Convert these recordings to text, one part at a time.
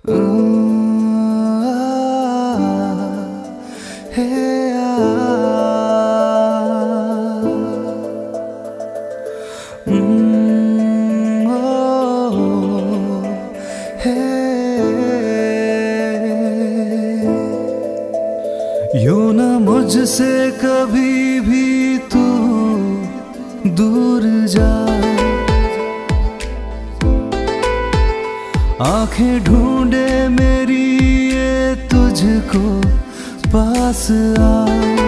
यूं न मुझसे कभी भी तू दूर जाए, आंखें ढूंढे मेरी ये तुझको पास आए।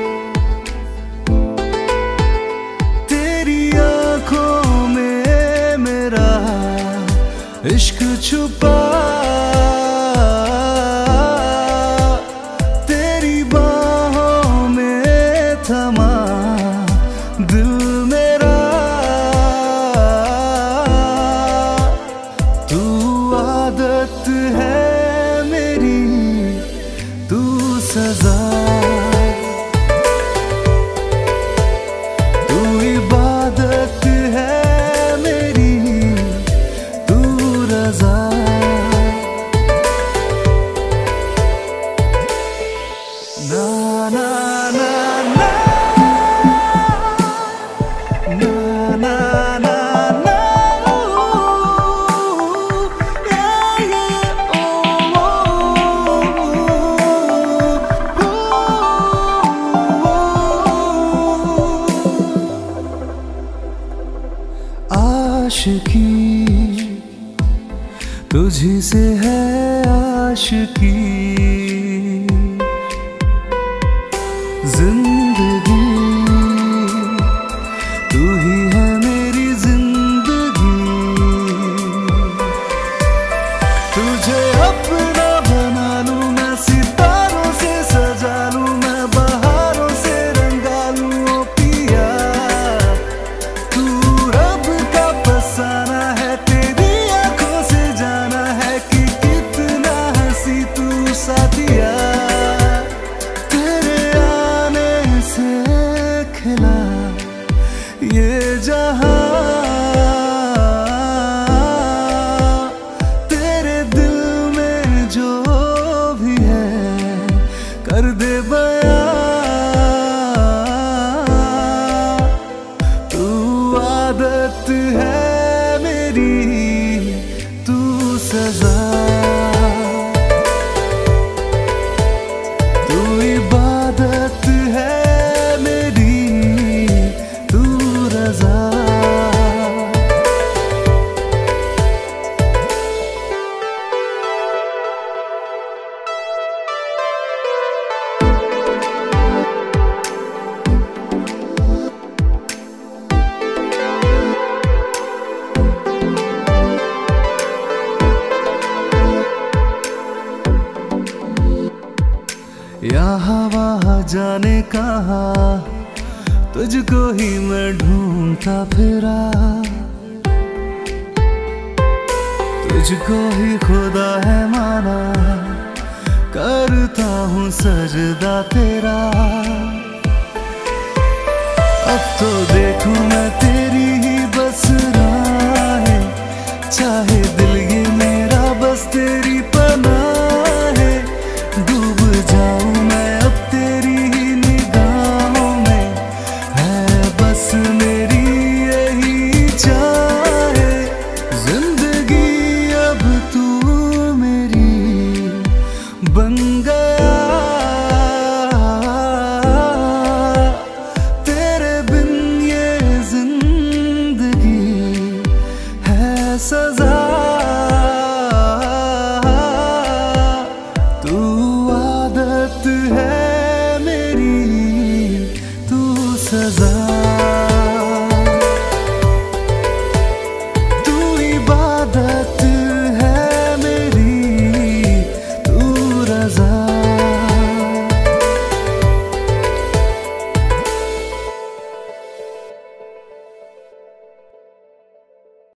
तेरी आंखों में मेरा इश्क छुपा, तेरी बाहों में थमा दिल मेरा। तू आदत है मेरी, तू सजा, तू इबादत है मेरी, तू रज़ा। ना ना ना ना ना ना ना ना, yeah yeah, आशिकी तुझी से है आशिकी, जिंदगी तू ही है मेरी जिंदगी। तुझे अपना बना लूं मैं, सितारों से सजा लूं मैं, बहारों से रंगा लूं ओ पिया। तू रब का फसाना है, तेरी आंखों से जाना है कि कितना हंसी तू साथिया। तेरे आने से खिला ये जहां, तेरे दिल में जो भी है कर दे बयां। तू आदत है मेरी, तू सजा, तू इबादत है मेरी, तू रज़ा। यहाँ वहाँ जाने कहाँ तुझको ही मैं ढूंढता फिरा, तुझको ही खुदा है माना, करता हूँ सजदा तेरा। अब तो देखूं मैं तेरी ही बस राहें, चाहे दिल ये मेरा बस तेरी